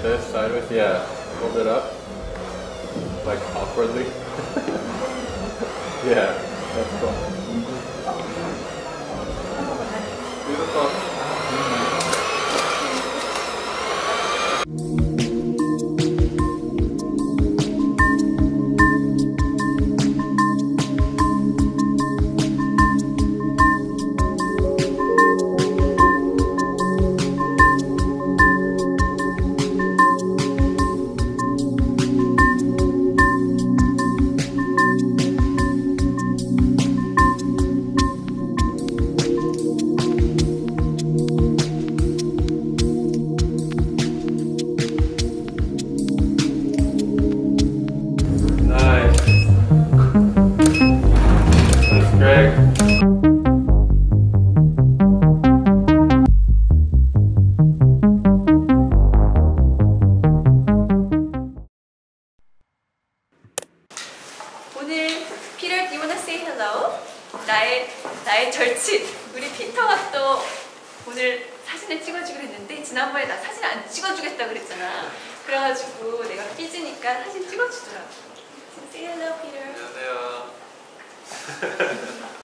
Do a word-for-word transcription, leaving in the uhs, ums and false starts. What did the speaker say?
this sideways. Yeah. Hold it up. Like awkwardly. Yeah. That's cool. Beautiful. Greg. 오늘 Peter, do you wanna say hello? 나의 나의 절친 우리 피터가 또 오늘 사진을 찍어주기로 했는데 지난번에 나 사진 안 찍어주겠다 그랬잖아. 그래가지고 내가 삐지니까 사진 찍어주더라고. Say hello, Peter. 안녕하세요.